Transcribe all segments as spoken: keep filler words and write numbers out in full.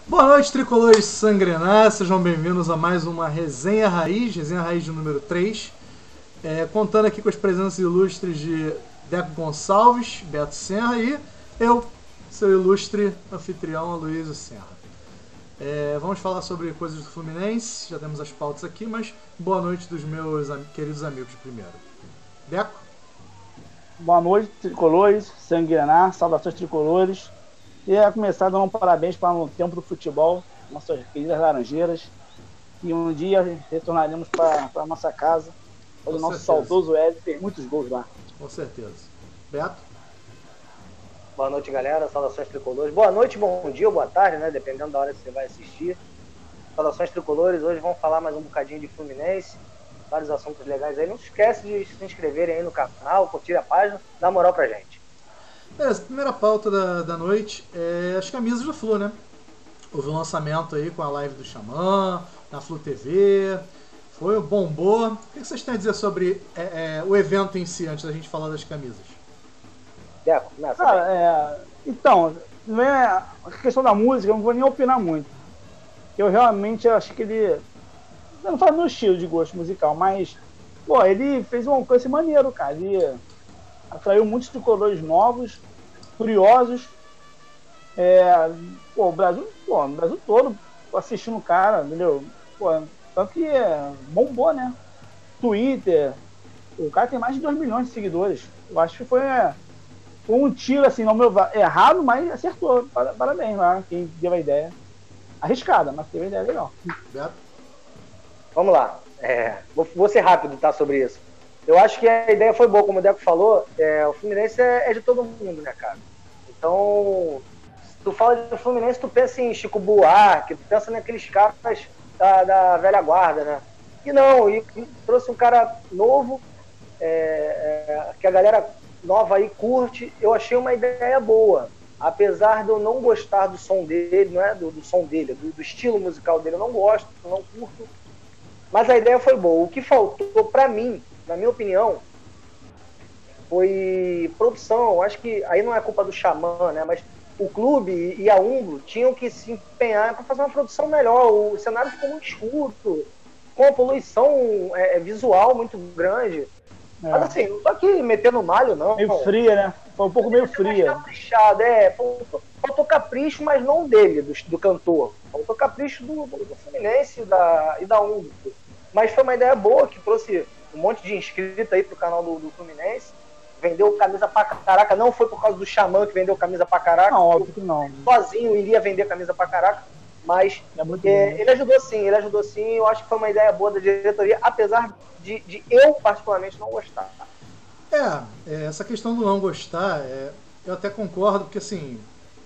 Boa noite, tricolores sangrenar, sejam bem-vindos a mais uma Resenha Raiz, Resenha Raiz de número três, é, contando aqui com as presenças ilustres de Deco Gonçalves, Beto Senra e eu, seu ilustre anfitrião, Aloysio Senra. É, vamos falar sobre coisas do Fluminense, já temos as pautas aqui, mas boa noite dos meus am- queridos amigos primeiro. Deco? Boa noite, tricolores, sanguinar, saudações tricolores. E a começar dando um parabéns para o tempo do futebol, nossas queridas Laranjeiras. E um dia retornaremos para a nossa casa, onde o nosso certeza. saudoso Ed fez muitos gols lá. Com certeza. Beto? Boa noite, galera. Saudações tricolores. Boa noite, bom dia ou boa tarde, né? Dependendo da hora que você vai assistir. Saudações tricolores. Hoje vamos falar mais um bocadinho de Fluminense. Vários assuntos legais aí. Não se esquece de se inscreverem aí no canal, curtir a página, dar moral pra gente. Beleza, primeira pauta da, da noite é as camisas do Flu, né? Houve um lançamento aí com a live do Xamã, na Flu T V, foi um bombô. O que vocês têm a dizer sobre é, é, o evento em si, antes da gente falar das camisas? Deco, começa. Cara, é, então, não é a questão da música, eu não vou nem opinar muito. Eu realmente acho que ele, eu não falo meu estilo de gosto musical, mas, pô, ele fez uma coisa maneiro, cara. Ele atraiu muitos tricolores novos, curiosos. É, pô, o Brasil, pô, o Brasil todo assistindo o cara, entendeu? Pô, tanto que é, bombou, né? Twitter, o cara tem mais de dois milhões de seguidores. Eu acho que foi, é, foi um tiro, assim, no meu, errado, mas acertou. Parabéns lá, quem deu a ideia. Arriscada, mas teve a ideia legal. Beto? Vamos lá. É, vou, vou ser rápido, tá, sobre isso. Eu acho que a ideia foi boa, como o Deco falou. É, o Fluminense é, é de todo mundo, né, cara? Então, se tu fala de Fluminense, tu pensa em Chico Buarque, tu pensa naqueles caras da, da velha guarda, né? E não, e, e trouxe um cara novo, é, é, que a galera nova aí curte. Eu achei uma ideia boa. Apesar de eu não gostar do som dele, não é do, do som dele, do, do estilo musical dele, eu não gosto, não curto. Mas a ideia foi boa. O que faltou pra mim, na minha opinião, foi produção. Acho que aí não é culpa do Xamã, né? Mas o clube e a Umbro tinham que se empenhar para fazer uma produção melhor. O cenário ficou muito escuro, com uma poluição é, visual muito grande. É. Mas assim, não tô aqui metendo malho, não. Meio fria, né? Foi um pouco meio fria. Caprichado, é. Faltou, faltou capricho, mas não dele, do, do cantor. Faltou capricho do, do, do Fluminense e da, e da Umbro. Mas foi uma ideia boa, que trouxe um monte de inscritos aí pro canal do, do Fluminense. Vendeu camisa pra caraca. Não foi por causa do Xamã que vendeu camisa pra caraca. Não, óbvio que não. Sozinho iria vender camisa pra caraca. Mas é é, ele ajudou sim, ele ajudou sim. Eu acho que foi uma ideia boa da diretoria, apesar de, de eu, particularmente, não gostar. É, é, essa questão do não gostar, é, eu até concordo, porque assim,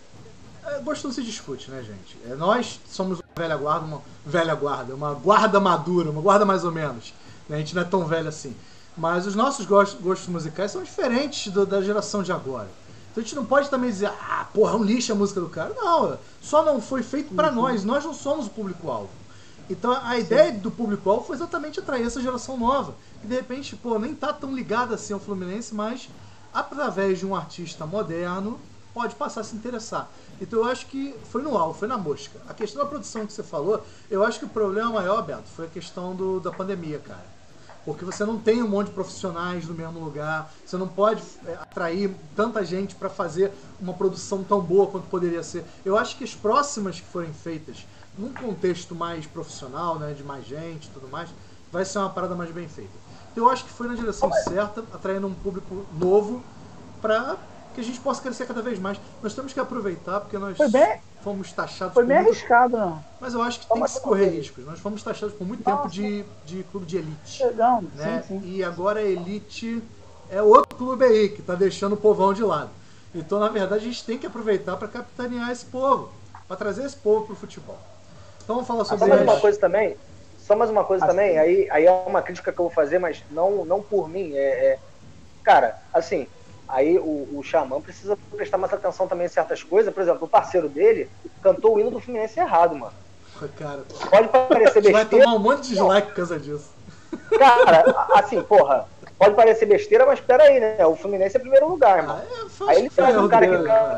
é, gosto não se discute, né, gente? É, nós somos uma velha guarda, uma velha guarda, uma guarda madura, uma guarda mais ou menos. Né? A gente não é tão velho assim. Mas os nossos gostos, gostos musicais são diferentes do, da geração de agora. Então a gente não pode também dizer, ah, porra, é um lixo a música do cara. Não, só não foi feito para nós, nós não somos o público-alvo. Então a ideia do público-alvo foi exatamente atrair essa geração nova, que de repente, pô, nem tá tão ligada assim ao Fluminense, mas através de um artista moderno, pode passar a se interessar. Então eu acho que foi no alvo, foi na mosca. A questão da produção que você falou, eu acho que o problema maior, Beto, foi a questão do, da pandemia, cara. Porque você não tem um monte de profissionais no mesmo lugar, você não pode é, atrair tanta gente para fazer uma produção tão boa quanto poderia ser. Eu acho que as próximas que forem feitas num contexto mais profissional, né, de mais gente e tudo mais, vai ser uma parada mais bem feita. Então eu acho que foi na direção certa, atraindo um público novo para que a gente possa crescer cada vez mais. Nós temos que aproveitar, porque nós bem, fomos taxados foi por bem muito... arriscado, não. Mas eu acho que tem que se correr riscos. Nós fomos taxados por muito tempo de, de clube de elite. Legal, Né? sim, sim. E agora a elite é outro clube aí que está deixando o povão de lado. Então, na verdade, a gente tem que aproveitar para capitanear esse povo, para trazer esse povo para o futebol. Então vamos falar sobre Só mais as... uma coisa também, só mais uma coisa Assim. também, aí, aí é uma crítica que eu vou fazer, mas não, não por mim. É, é... Cara, assim, aí o, o Xamã precisa prestar mais atenção também em certas coisas. Por exemplo, o parceiro dele cantou o hino do Fluminense errado, mano. Cara, Pode parecer vai besteira. tomar um monte de dislike por causa disso. Cara, assim, porra, pode parecer besteira, mas pera aí, né? O Fluminense é primeiro lugar, irmão. Ah, é, foi, Aí ele foi traz erro um cara que dele, canta né? o Fluminense.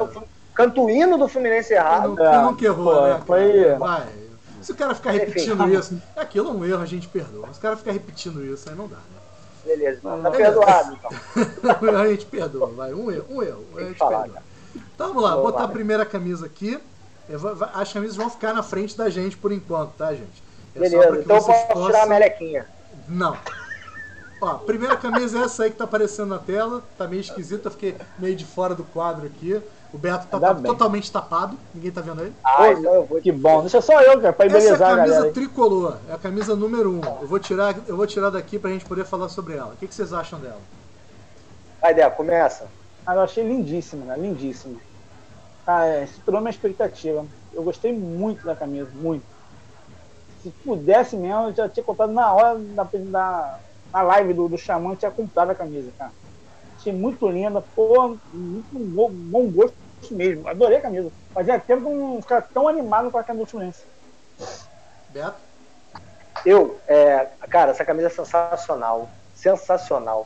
canta o hino do Fluminense errado. Quem nunca errou, pô, né? cara? foi- Vai. Se o cara ficar repetindo isso, é aquilo é um erro, a gente perdoa. Se o cara ficar repetindo isso, aí não dá, né? Beleza, então. Tá Beleza. perdoado, então. Um erro a gente perdoa, vai. Um erro, um erro. A Tem gente que falar, perdoa. cara. Então vamos lá, Vamos botar lá. a primeira camisa aqui. Eu vou- vai- As camisas vão ficar na frente da gente por enquanto, tá, gente? É só pra Beleza, que então eu vocês posso tirar a melequinha. Não. Ó, a primeira camisa é essa aí que tá aparecendo na tela. Tá meio esquisita, eu fiquei meio de fora do quadro aqui. O Beto tá, Ainda tá bem. totalmente tapado, ninguém tá vendo ele. Ah, Pô, então eu vou. Que bom, deixa só eu, cara, pra Essa é a embelezar a camisa galera. tricolor, é a camisa número um. Eu vou tirar, eu vou tirar daqui pra gente poder falar sobre ela. O que, que vocês acham dela? Vai, Deco, começa. Ah, eu achei lindíssima, né? Lindíssima. Ah, é, superou minha expectativa. Eu gostei muito da camisa, muito. Se pudesse mesmo, eu já tinha comprado na hora da, da na live do, do Xamã, eu tinha comprado a camisa, cara. Achei muito linda, pô, muito bom, bom gosto mesmo. Adorei a camisa. Fazia tempo que eu não ficava tão animado com a camisa do Fluminense. Beto? Eu, é, cara, essa camisa é sensacional. Sensacional.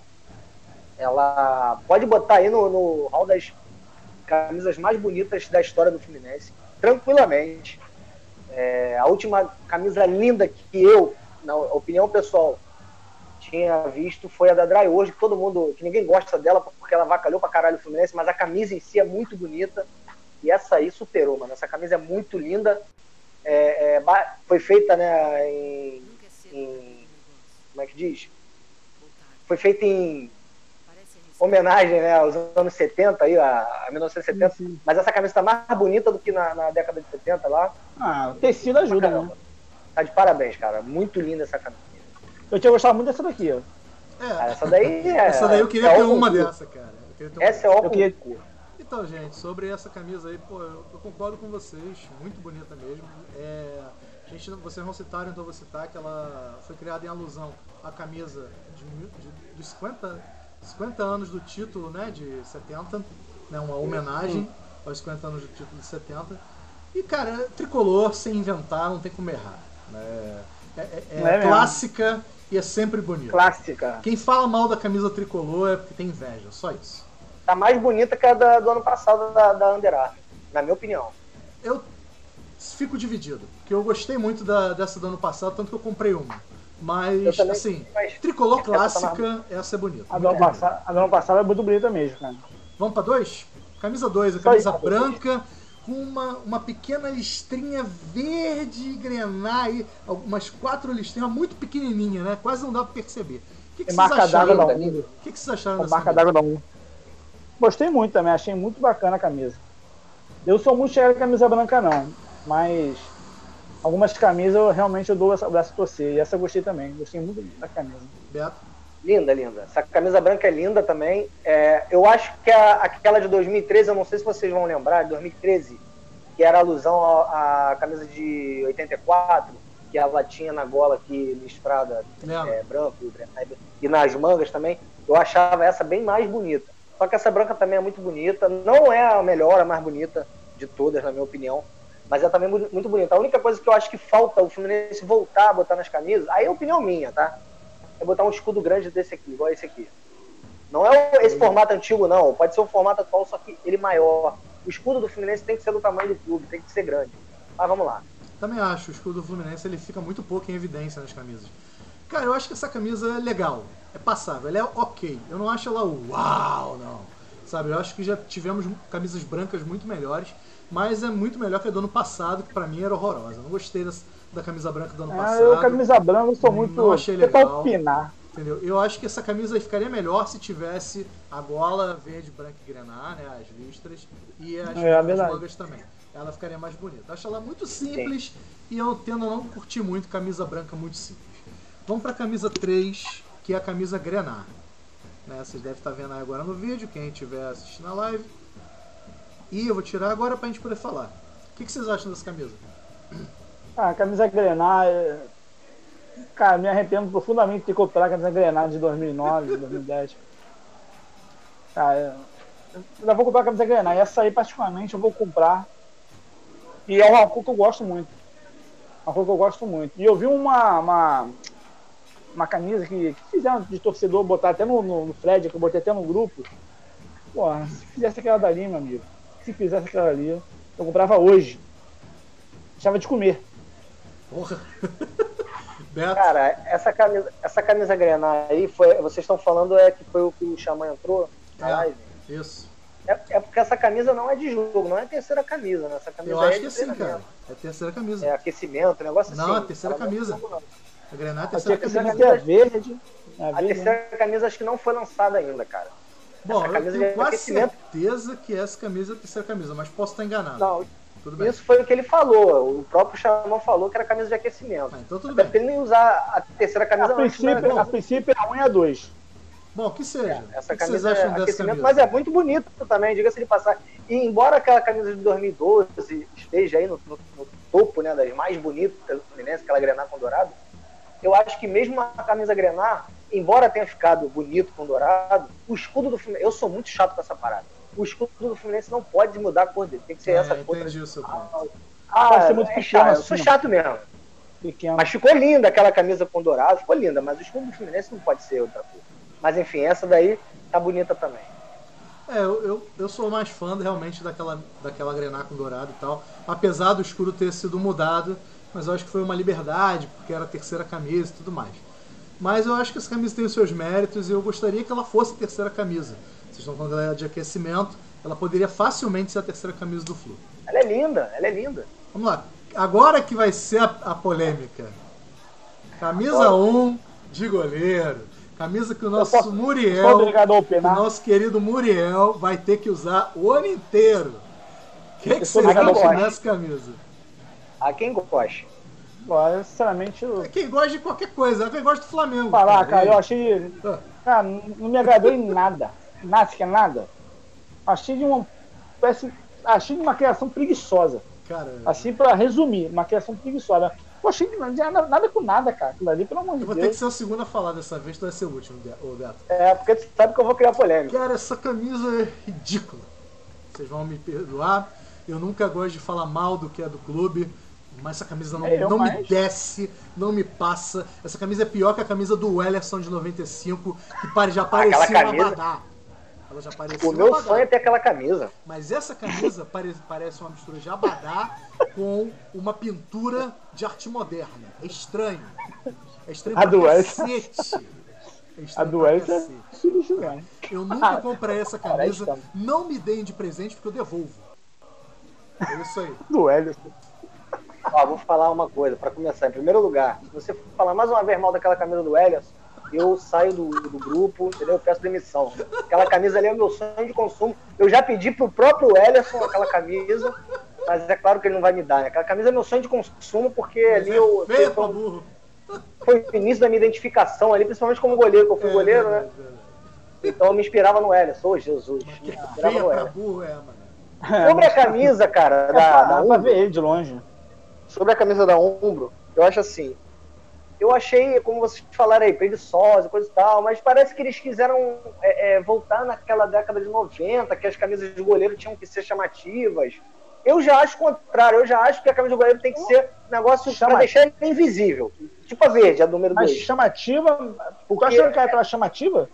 Ela pode botar aí no, no hall das camisas mais bonitas da história do Fluminense, tranquilamente. É, a última camisa linda que eu, na opinião pessoal, tinha visto foi a da Dry hoje, que todo mundo, que ninguém gosta dela porque ela avacalhou pra caralho o Fluminense, mas a camisa em si é muito bonita. E essa aí superou, mano. Essa camisa é muito linda. É, é, foi feita, né, em, em. Como é que diz? Foi feita em homenagem, né, aos anos setenta, aí, a, a mil novecentos e setenta. Sim, sim. Mas essa camisa tá mais bonita do que na, na década de setenta lá. Ah, o tecido ajuda, né? Tá de parabéns, cara. Muito linda essa camisa. Eu tinha gostado muito dessa daqui, ó. É, Essa daí é. essa daí eu queria é ter ó uma concurso. dessa, cara. Eu queria ter uma Essa é dessa. ó Eu queria- concurso. Então, gente, sobre essa camisa aí, pô, eu, eu concordo com vocês, muito bonita mesmo. É, a gente, não- vocês não citaram, então eu vou citar que ela foi criada em alusão à camisa de, mil- de- dos cinquenta, cinquenta anos do título, né, de setenta, né, uma homenagem aos cinquenta anos do título de setenta. E, cara, tricolor, sem inventar, não tem como errar. Né? É, é- é Não é mesmo? clássica e é sempre bonita. Clássica. Quem fala mal da camisa tricolor é porque tem inveja, só isso. Tá mais bonita que a da, do ano passado da, da Under Armour, na minha opinião. Eu fico dividido, porque eu gostei muito da, dessa do ano passado, tanto que eu comprei uma. Eu Mas, também, assim, mas tricolor essa tá mais- clássica, essa é bonita. A do ano passado, a do ano passado é muito bonita mesmo, cara. Vamos pra dois? Camisa dois, a Só camisa isso. branca, com uma, uma pequena listrinha verde grená aí, umas quatro listrinhas, muito pequenininha, né? Quase não dá pra perceber. O que, que Tem vocês marca d'água acharam? da O Umbro. que, que vocês acharam A dessa marca camisa? d'água da um. Gostei muito também, achei muito bacana a camisa. Eu sou muito chegado em camisa branca não, mas algumas camisas eu realmente eu dou essa braço a torcer. E essa eu gostei também, gostei muito da camisa. Beto? Linda, linda. Essa camisa branca é linda também. É, eu acho que a, aquela de dois mil e treze, eu não sei se vocês vão lembrar, de dois mil e treze, que era alusão à, à camisa de oitenta e quatro, que ela tinha na gola aqui listrada Lembro. é, branco e nas mangas também. Eu achava essa bem mais bonita. Só que essa branca também é muito bonita. Não é a melhor, a mais bonita de todas, na minha opinião. Mas é também mu- muito bonita. A única coisa que eu acho que falta o Fluminense voltar a botar nas camisas, aí é opinião minha, tá? É botar um escudo grande desse aqui, igual esse aqui. Não é o- esse formato antigo, não. Pode ser o formato atual, só que ele maior. O escudo do Fluminense tem que ser do tamanho do clube, tem que ser grande. Mas vamos lá. Também acho, o escudo do Fluminense ele fica muito pouco em evidência nas camisas. Cara, eu acho que essa camisa é legal, é passável, ela é ok. Eu não acho ela uau, não. Sabe, eu acho que já tivemos camisas brancas muito melhores, mas é muito melhor que a do ano passado, que pra mim era horrorosa. Eu não gostei das, da camisa branca do ano Ah, passado. eu, camisa branca, eu sou muito. Não achei é pra legal. opinar. Entendeu? Eu acho que essa camisa ficaria melhor se tivesse a gola verde, branca e grená, né? As listras e as, É, é as verdade. mangas também. Ela ficaria mais bonita. Eu acho ela muito simples e eu tendo a não curtir muito camisa branca muito simples. Vamos para a camisa três, que é a camisa grená. Né? Vocês devem estar vendo aí agora no vídeo, quem estiver assistindo a live. E eu vou tirar agora para a gente poder falar. O que, que vocês acham dessa camisa? Ah, a camisa Grená, é... cara, me arrependo profundamente de ter comprado a camisa Grená de dois mil e nove, dois mil e dez. Cara, eu ainda vou comprar a camisa Grená. E essa aí, particularmente, eu vou comprar. E é uma cor que eu gosto muito. Uma cor que eu gosto muito. E eu vi uma, uma, uma camisa que, que fizeram de torcedor, botar até no, no, no Fred, que eu botei até no grupo. Pô, se fizesse aquela dali, meu amigo. se fizesse aquela ali, eu comprava hoje. Deixava de comer. Porra. Beto. Cara, essa camisa, essa camisa grená aí, foi, vocês estão falando é que foi o que o Xamã entrou na É, live? isso. É, é porque essa camisa não é de jogo, não é a terceira camisa, né? Essa camisa Eu aí acho é que de sim, cara. treinamento. É a terceira camisa. É aquecimento, negócio assim. Não, a terceira Ela não é de camisa. jogo, não. A Grená é a A terceira terceira camisa. camisa é verde. A A verde, né? terceira camisa acho que não foi lançada ainda, cara. Bom, essa eu camisa tenho de quase aquecimento- certeza que essa camisa é a terceira camisa, mas posso estar enganado. Não, Tudo bem. isso foi o que ele falou. O próprio Xamã falou que era camisa de aquecimento. Ah, então tudo Até bem. porque ele não ia usar a terceira camisa A antes, né? princípio, a princípio é a um e a dois. Bom, que seja. Essa o que vocês camisa acham é dessa aquecimento, camisa? mas é muito bonito também, diga-se de passar. E embora aquela camisa de dois mil e doze esteja aí no, no- no topo, né, das mais bonitas do Fluminense, aquela grená com dourado, eu acho que mesmo a camisa grená, embora tenha ficado bonito com dourado, o escudo do Fluminense, eu sou muito chato com essa parada. O escudo do Fluminense não pode mudar a cor dele, tem que ser É, essa cor. entendi o seu ponto. Ah, Pode ser muito é pequeno chato, eu assim, sou ó. chato mesmo. Pequeno. Mas ficou linda aquela camisa com dourado, ficou linda, mas o escudo do Fluminense não pode ser outra cor. Mas enfim, essa daí tá bonita também. É, eu, eu, eu sou mais fã realmente daquela, daquela grená com dourado e tal. Apesar do escuro ter sido mudado, mas eu acho que foi uma liberdade, porque era a terceira camisa e tudo mais. Mas eu acho que essa camisa tem os seus méritos e eu gostaria que ela fosse a terceira camisa. Vocês estão falando dela de aquecimento, ela poderia facilmente ser a terceira camisa do Flu. Ela é linda, ela é linda. Vamos lá. Agora que vai ser a, a polêmica. Camisa um de goleiro. Camisa que o nosso posso- Sou Muriel, obrigado a o opinar. nosso querido Muriel, vai ter que usar o ano inteiro. O que, é que Eu sou vocês obrigado a acham opinar. dessa camisa? A quem gosta. Agora, sinceramente, eu É quem gosta de qualquer coisa, é quem gosta do Flamengo. vou falar, cara, eu achei. Ah, Cara, não me agradou em nada. Nada, que é nada. Achei de uma. Parece, achei de uma criação preguiçosa. cara, Assim, pra resumir, uma criação preguiçosa. Eu achei de nada, nada com nada, cara. Aquilo ali, pelo amor de eu vou ter que Deus. ser o segundo a falar dessa vez, tu vai ser o último, Be- ô Beto. É, porque tu sabe que eu vou criar polêmica. Cara, essa camisa é ridícula. Vocês vão me perdoar. Eu nunca gosto de falar mal do que é do clube, mas essa camisa não, É, eu não me mais. desce, não me passa. Essa camisa é pior que a camisa do Wellerson de noventa e cinco, que pare- já parecia Aquela um camisa- abadá. Ela já parecia O um meu abadá. sonho é ter aquela camisa. Mas essa camisa pare- parece uma mistura de abadá com uma pintura de arte moderna. É estranho. É estranho A pra do Wellerson. cacete. É A estranho do pra Elton é cacete. sinistro mesmo. Eu nunca comprei essa camisa. Parece Não me deem de presente porque eu devolvo. É isso aí. Do Hélio. Ó, vou falar uma coisa, pra começar. Em primeiro lugar, se você falar mais uma vez mal daquela camisa do Elias, eu saio do, do grupo, entendeu? Eu peço demissão. Aquela camisa ali é o meu sonho de consumo. Eu já pedi pro próprio Ellison aquela camisa, mas é claro que ele não vai me dar, né? Aquela camisa é meu sonho de consumo, porque ali É eu, feia pra foi, burro. foi o início da minha identificação ali, principalmente como goleiro, que eu fui É, goleiro, né? verdade, verdade. Então eu me inspirava no Ellison. Ô, Jesus. Mas Me que inspirava feia no pra Ellison. burro é, mano. Sobre a camisa, cara, É da, pra, da dá pra Umbro, ver ele de longe. sobre a camisa da Umbro, eu acho assim, eu achei, como vocês falaram aí, preguiçosa, coisa e tal, mas parece que eles quiseram é, é, voltar naquela década de noventa, que as camisas de goleiro tinham que ser chamativas. Eu já acho o contrário, eu já acho que a camisa de goleiro tem que ser um negócio pra Chama- deixar ele invisível. Tipo a verde, a número Mas dois. chamativa. Tu Porque- achando que era aquela chamativa?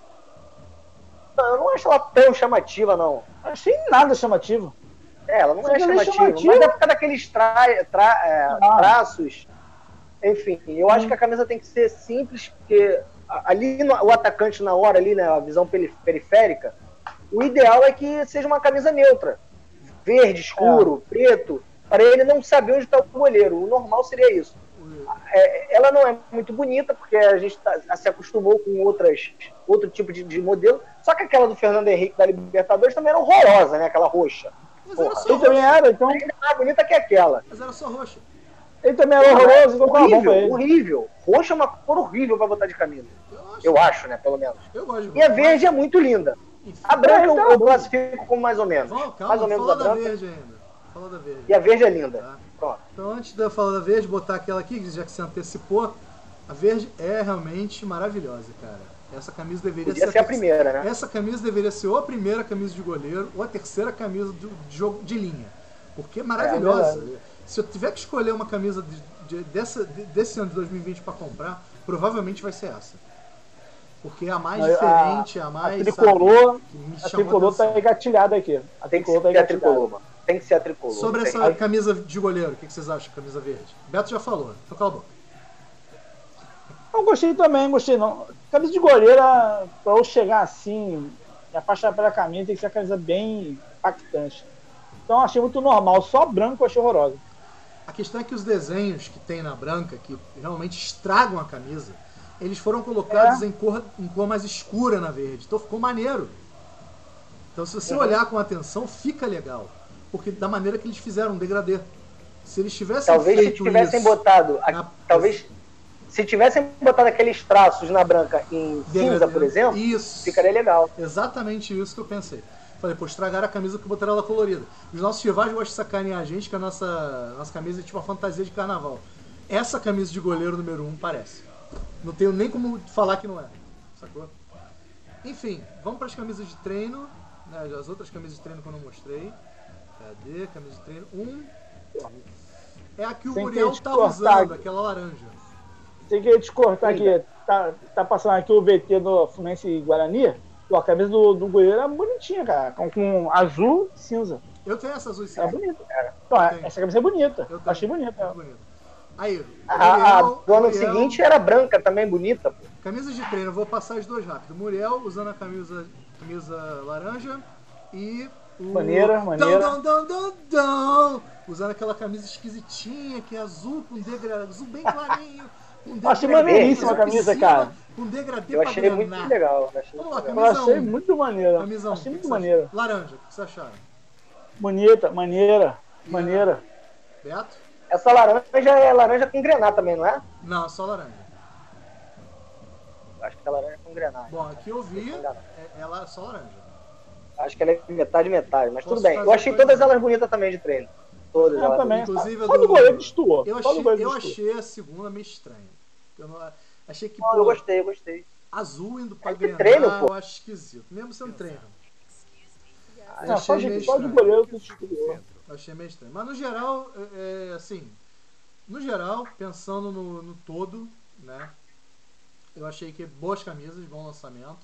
Eu não acho ela tão chamativa, não. Achei nada chamativo. É, ela não Você é não é chamativa, chamativa? mas é por causa daqueles tra tra é, Ah. traços. Enfim, eu acho Hum. que a camisa tem que ser simples, porque a- ali no- o atacante na hora, ali, né, a visão peri- periférica, o ideal é que seja uma camisa neutra. Verde, escuro, preto, para ele não saber onde está o goleiro. O normal seria isso. É, ela não é muito bonita, porque a gente tá- se acostumou com outras, outro tipo de, de modelo. Só que aquela do Fernando Henrique da Libertadores também era horrorosa, né? Aquela roxa. Mas Porra. era só Ele também roxa. era, então. Ainda mais bonita que aquela. Mas era só roxa. Ele também era horroroso, então tá bom pra Horrível, ele. horrível. Roxa é uma cor horrível pra botar de camisa. Eu acho. Eu acho, né? Pelo menos. Eu gosto de E a roxa. verde é muito linda. Enfim. A branca eu, tá eu bom. classifico como mais ou menos. Vamos, calma, mais ou menos fala a da branca. verde ainda. Fala da verde. E a verde é linda. Tá. Pronto. Então, antes de eu falar da verde, botar aquela aqui, já que você antecipou, a verde é realmente maravilhosa, cara. Essa camisa deveria Podia ser, ser a terce- primeira, né? Essa camisa deveria ser ou a primeira camisa de goleiro ou a terceira camisa do de jogo de linha. Porque é maravilhosa. Se eu tiver que escolher uma camisa de, de- dessa, de- desse ano de dois mil e vinte para comprar, provavelmente vai ser essa. Porque é a mais A- diferente, a, mais. A tricolor, sabe, que me a chamou tricolor tá atenção. engatilhada aqui. A Tem que tricolor tá ser a engatilhada. tricolor, mano. Tem que ser a tricolor. Sobre Tem. essa camisa de goleiro, o que que vocês acham, camisa verde? Beto já falou, então cala a boca. Eu gostei também, gostei não. Camisa de goleira, pra eu chegar assim, me apaixonar pela camisa, tem que ser uma camisa bem impactante. Então eu achei muito normal, só branco eu achei horrorosa. A questão é que os desenhos que tem na branca, que realmente estragam a camisa, eles foram colocados É. em, cor, em cor mais escura na verde. Então ficou maneiro. Então se você Uhum. olhar com atenção, fica legal. Porque da maneira que eles fizeram um degradê. Se eles tivessem Talvez se feito tivessem isso botado. a- na- Talvez. Se tivessem botado aqueles traços na branca em cinza, degradê- por exemplo, isso. ficaria legal. Exatamente isso que eu pensei. Falei, pô, estragaram a camisa que botaram ela colorida. Os nossos rivais gostam de sacanear a gente que a nossa, nossa camisa é tipo uma fantasia de carnaval. Essa camisa de goleiro número um parece. Não tenho nem como falar que não é. Sacou? Enfim, vamos para as camisas de treino. Né, as outras camisas de treino que eu não mostrei. Cadê? Camisa de treino. Um. É a que o Sem Muriel querer te tá cortar. usando, aquela laranja. Tem que te cortar aqui. Tá, tá passando aqui o V T do Fluminense e Guarani. Pô, a camisa do, do goleiro é bonitinha, cara. Com, com azul e cinza. Eu tenho essa azul e É cinza. bonita. Então, tenho. essa camisa é bonita. Eu tenho. Achei bonita. Muito bonito. Aí, A, a Muriel- do ano Muriel- seguinte era branca também, bonita, pô. Camisas de treino, eu vou passar as duas rápido. Muriel usando a camisa, camisa laranja e o. Maneira, maneira. Dão, dão, dão, dão, usando aquela camisa esquisitinha que é azul com degradê, azul bem clarinho. Com degradê, Achei maneiríssima a azul em camisa, cima, cara. Com degradê Eu pra achei muito grenar. legal. Achei Vamos lá, muito Eu legal. camisa achei um. muito maneira. Camisa um, Achei que muito que maneira. você achou? Laranja, o que você acharam? Bonita, maneira, E maneira. Beto? Essa laranja é laranja com grená também, não é? Não, só laranja. Acho que é laranja com grená. Bom, aqui eu vi, é- ela é só laranja. Acho que ela é metade metade, mas Posso tudo bem. fazer Eu achei coisa? todas elas bonitas também de treino. Todas Eu elas. também. Inclusive a Só do- do goleiro destoou. Eu Só do achei, goleiro eu destoou. achei a segunda meio estranha. Eu não, achei que, Não, pô, eu gostei, eu gostei. azul indo pra É de grenar, treino, pô. eu acho esquisito. Mesmo sendo treino. Eu Não, só achei meio de, só de estranho. goleiro que destoou. Eu achei meio estranho. Mas no geral, é, é, assim, no geral, pensando no, no todo, né, eu achei que boas camisas, bom lançamento.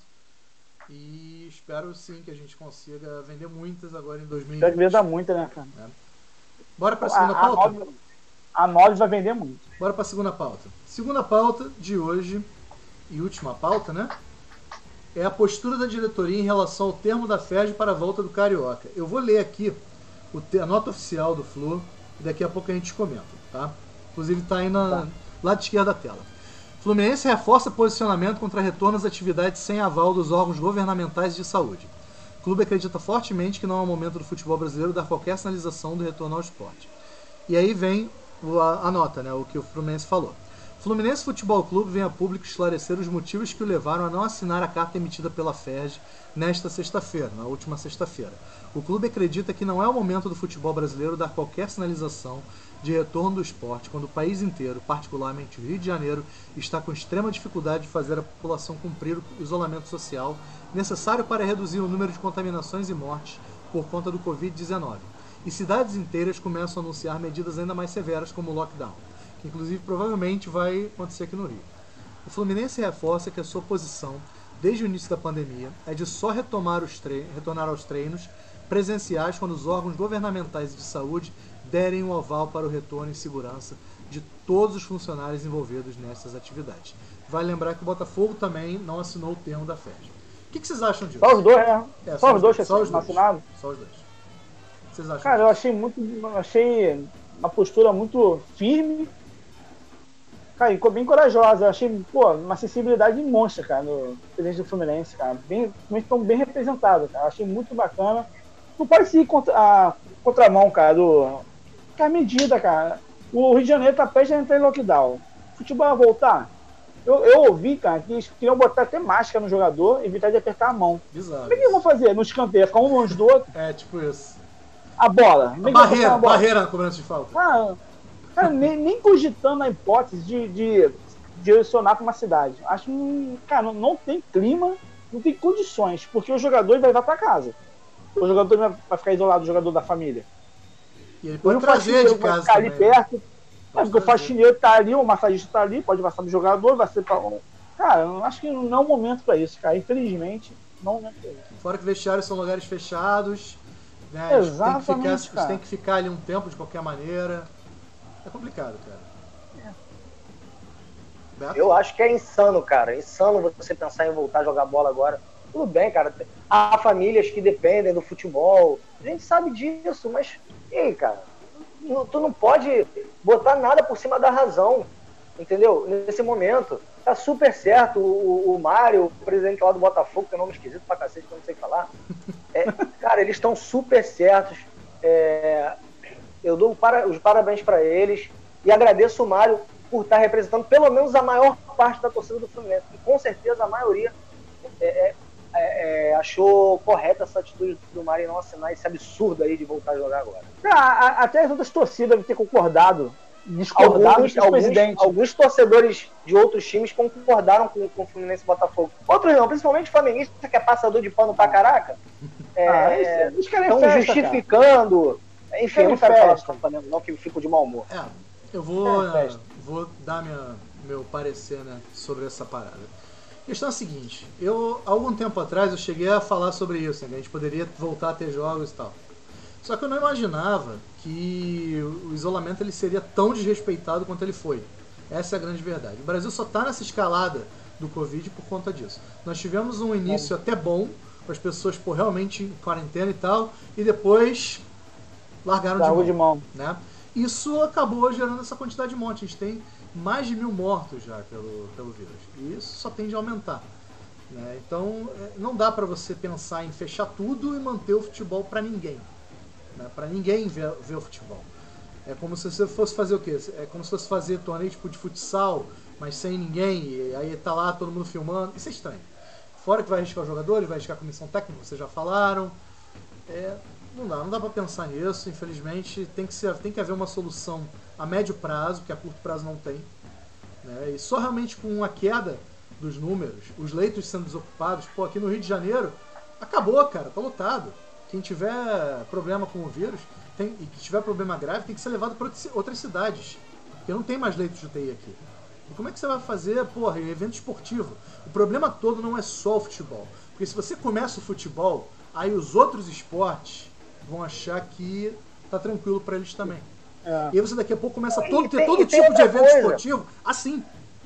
E espero sim que a gente consiga vender muitas agora em dois mil e Pior que vinte. venda muito, né, cara? Bora pra A, segunda a, pauta? nove, a nove vai vender muito. Bora para a segunda pauta. Segunda pauta de hoje, e última pauta, né? É a postura da diretoria em relação ao termo da F E S para a volta do Carioca. Eu vou ler aqui o te- a nota oficial do Flu e daqui a pouco a gente comenta, tá? Inclusive está aí na Tá. lado esquerdo da tela. Fluminense reforça posicionamento contra retorno às atividades sem aval dos órgãos governamentais de saúde. O clube acredita fortemente que não é o momento do futebol brasileiro dar qualquer sinalização do retorno ao esporte. E aí vem o- a, a nota, né, o que o Fluminense falou. Fluminense Futebol Clube vem a público esclarecer os motivos que o levaram a não assinar a carta emitida pela F E S nesta sexta-feira, na última sexta-feira. O clube acredita que não é o momento do futebol brasileiro dar qualquer sinalização de retorno do esporte, quando o país inteiro, particularmente o Rio de Janeiro, está com extrema dificuldade de fazer a população cumprir o isolamento social necessário para reduzir o número de contaminações e mortes por conta do covid dezenove. E cidades inteiras começam a anunciar medidas ainda mais severas, como o lockdown, que inclusive provavelmente vai acontecer aqui no Rio. O Fluminense reforça que a sua posição, desde o início da pandemia, é de só retomar os tre- retornar aos treinos presenciais quando os órgãos governamentais de saúde derem o aval para o retorno em segurança de todos os funcionários envolvidos nessas atividades. Vale lembrar que o Botafogo também não assinou o termo da F E S. O que que vocês acham disso? Só os dois, né? É, só, os dois que só os dois. assinaram. Só os dois. O que vocês acham? Cara, eu achei muito. Achei uma postura muito firme. Cara, e ficou bem corajosa. Eu achei, pô, uma sensibilidade monstra, cara, no presidente do Fluminense, cara. Bem, estão bem representados, cara. Eu achei muito bacana. Não pode seguir contra, a contramão, cara, do. Que a medida, cara. O Rio de Janeiro tá prestes a entrar em lockdown. O futebol vai voltar. Eu, eu ouvi, cara, que eles queriam botar até máscara no jogador, evitar de apertar a mão. Bizarro. Como é que eles vão fazer? No escanteio, ficar um longe do outro. É, tipo isso. A bola. Como é A que vai barreira, botar a bola? barreira na cobrança de falta. Cara, cara nem, nem cogitando a hipótese de, de direcionar para uma cidade. Acho que, cara, não, não tem clima, não tem condições, porque o jogador vai levar para casa. O jogador vai, vai ficar isolado, o jogador da família. E ele E pode o trazer faxineiro de vai casa ficar ali também. perto. Pode Mas porque o trazer. faxineiro tá ali, o massagista tá ali, pode passar pro jogador, vai ser pra, Cara, eu acho que não é o momento pra isso, cara. Infelizmente, não é o momento pra isso. Fora que vestiários são lugares fechados, né? Eles têm que ficar, Exatamente, eles cara. têm que ficar ali um tempo de qualquer maneira. É complicado, cara. Beto? Eu acho que é insano, cara. É insano você pensar em voltar a jogar bola agora. Tudo bem, cara. Há famílias que dependem do futebol. A gente sabe disso, mas e aí, cara? Não- Tu não pode botar nada por cima da razão, entendeu? Nesse momento. Tá super certo. O, o Mário, o presidente lá do Botafogo, que é um nome esquisito pra cacete, que eu não sei falar. É, cara, eles estão super certos. É, eu dou para- os parabéns para eles e agradeço o Mário por estar representando pelo menos a maior parte da torcida do Fluminense. E com certeza a maioria é, é, é, achou correta essa atitude do Mário em não assinar esse absurdo aí de voltar a jogar agora. Cara, a- até as outras torcidas devem ter concordado, discordado Alguns, com o alguns, presidente. alguns torcedores de outros times concordaram com, com o Fluminense e Botafogo. Outros não, principalmente flamenguista, que é passador de pano pra caraca. É, Ah, isso- eles querem estão festa, justificando. Enfim, eu não quero Querem falar festa. do Flamengo, não, que eu fico de mau humor. É, eu vou, É, festa. vou dar minha, meu parecer, né, sobre essa parada. A questão é a seguinte, eu, há algum tempo atrás, eu cheguei a falar sobre isso, né, que a gente poderia voltar a ter jogos e tal. Só que eu não imaginava que o isolamento ele seria tão desrespeitado quanto ele foi. Essa é a grande verdade. O Brasil só está nessa escalada do Covid por conta disso. Nós tivemos um início até bom, com as pessoas pô, realmente em quarentena e tal, e depois largaram Largou de de mão. mão. Né? Isso acabou gerando essa quantidade de mortes. A gente tem mais de mil mortos já pelo, pelo vírus. E isso só tende a aumentar. Né? Então, é, não dá para você pensar em fechar tudo e manter o futebol para ninguém. Né? Para ninguém ver, ver o futebol. É como se você fosse fazer o quê? É como se fosse fazer torneio tipo de futsal, mas sem ninguém, e aí tá lá todo mundo filmando. Isso é estranho. Fora que vai arriscar os jogadores, vai arriscar a comissão técnica, vocês já falaram. É, não dá, não dá para pensar nisso, infelizmente. Tem que, ser, tem que haver uma solução a médio prazo, que a curto prazo não tem. Né? E só realmente com uma queda dos números, os leitos sendo desocupados, pô, aqui no Rio de Janeiro, acabou, cara, tá lotado. Quem tiver problema com o vírus tem, e que tiver problema grave tem que ser levado para outras cidades, porque não tem mais leitos de U T I aqui. E como é que você vai fazer, porra, evento esportivo? O problema todo não é só o futebol. Porque se você começa o futebol, aí os outros esportes vão achar que tá tranquilo para eles também. É. E aí você daqui a pouco começa a E todo, ter tem- todo e tem tipo de outra evento coisa. esportivo assim.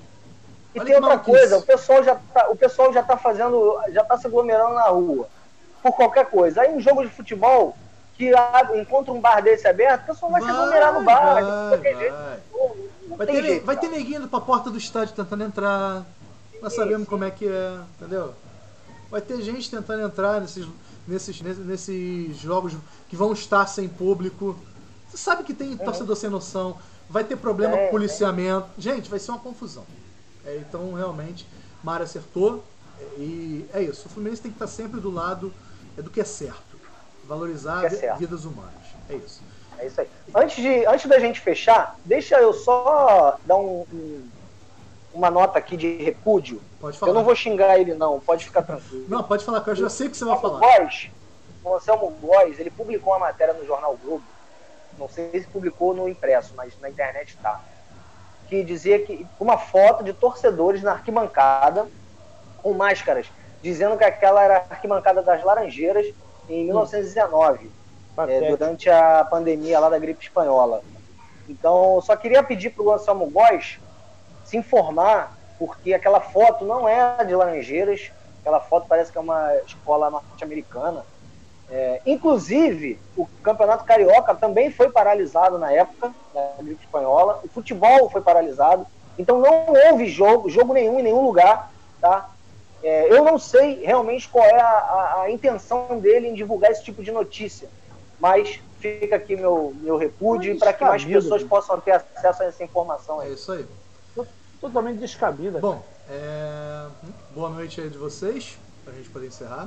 E Olha tem que outra maluquice. coisa, o pessoal já tá, o pessoal já tá fazendo, já tá se aglomerando na rua por qualquer coisa. Aí um jogo de futebol que abre- encontra um bar desse aberto, o pessoal vai, se aglomerar no bar. vai, de qualquer jeito. vai. Não, não Vai tem ter, jeito, vai ter cara. neguinho indo pra porta do estádio tentando entrar. Nós sabemos como é que é, entendeu? Vai ter gente tentando entrar nesses, nesses, nesses, nesses jogos que vão estar sem público. Você sabe que tem torcedor sem noção. Vai ter problema É, com policiamento. Gente, vai ser uma confusão. É, então, realmente, Mário acertou. E é isso. O Fluminense tem que estar sempre do lado do que é certo. Valorizar Que é certo. vidas humanas. É isso. É isso aí. Antes, de, antes da gente fechar, deixa eu só dar um, um- uma nota aqui de repúdio. Pode falar. Eu não vou xingar ele, não. Pode ficar tranquilo. Não, pode falar, que eu já sei o que você vai O falar. Góes, o Anselmo Góes, ele publicou uma matéria no Jornal Globo, não sei se publicou no impresso, mas na internet tá, que dizia que uma foto de torcedores na arquibancada com máscaras, dizendo que aquela era a arquibancada das Laranjeiras em mil novecentos e dezenove, é, Patético. durante a pandemia lá da gripe espanhola. Então, eu só queria pedir para o Anselmo Góes se informar, porque aquela foto não é de Laranjeiras, aquela foto parece que é uma escola norte-americana. É, inclusive, o Campeonato Carioca também foi paralisado na época da gripe espanhola, o futebol foi paralisado, então não houve jogo, jogo nenhum em nenhum lugar, tá? É, eu não sei realmente qual é a, a, a intenção dele em divulgar esse tipo de notícia, mas fica aqui meu, meu repúdio para que mais Descabido, pessoas cara. possam ter acesso a essa informação É aí. isso aí. Totalmente descabida. Bom, é, boa noite aí de vocês, pra gente poder encerrar.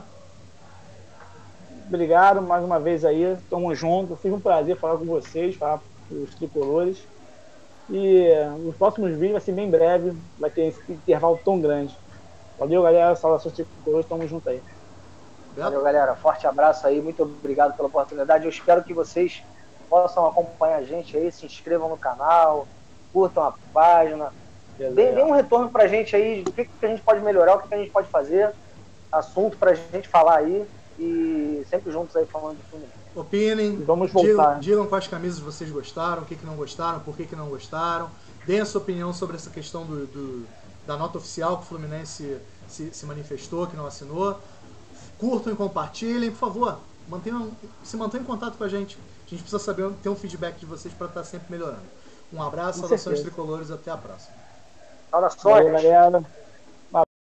Obrigado mais uma vez aí. Tamo junto. Foi um prazer falar com vocês, falar com os tricolores. E eh, os próximos vídeos vai ser bem breve. Vai ter esse intervalo tão grande. Valeu, galera. Saudações tricolores. Tamo junto aí. Valeu, galera. Forte abraço aí. Muito obrigado pela oportunidade. Eu espero que vocês possam acompanhar a gente aí, se inscrevam no canal, curtam a página, Dê, dê um retorno pra gente aí, o que, que a gente pode melhorar, o que, que a gente pode fazer, assunto pra gente falar aí, e sempre juntos aí falando de Fluminense. Opinem, Vamos voltar. digam, digam quais camisas vocês gostaram, o que, que não gostaram, por que, que não gostaram. Deem a sua opinião sobre essa questão do, do, da nota oficial que o Fluminense se, se manifestou, que não assinou. Curtam e compartilhem, por favor. Mantenham, se mantenham em contato com a gente. A gente precisa saber ter um feedback de vocês para estar sempre melhorando. Um abraço, Com saudações certeza. tricolores, até a próxima. Saudações. Valeu, galera.